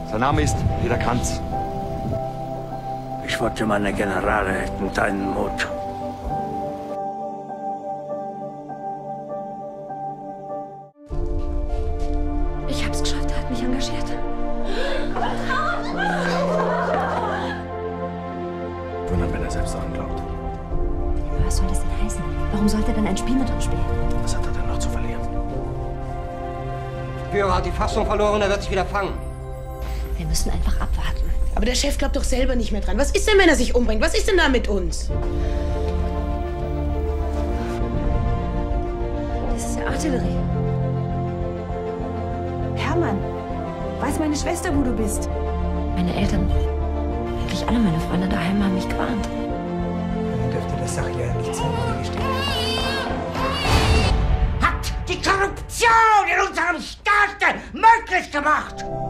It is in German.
Sein Name ist Peter Kranz. Ich wollte, meine Generale hätten deinen Mut. Ich hab's geschafft, er hat mich engagiert. Wundern, wenn er selbst daran glaubt. Was soll das denn heißen? Warum sollte er denn ein Spiel mit uns spielen? Was hat er denn noch zu verlieren? Führer hat die Fassung verloren, er wird sich wieder fangen. Wir müssen einfach abwarten. Aber der Chef glaubt doch selber nicht mehr dran. Was ist denn, wenn er sich umbringt? Was ist denn da mit uns? Das ist ja Artillerie. Hermann, weiß meine Schwester, wo du bist? Meine Eltern, wirklich alle meine Freunde daheim haben mich gewarnt. Dann dürfte das Sache ja nicht sein, gestehen. Hat die Korruption in unserem Staat möglich gemacht!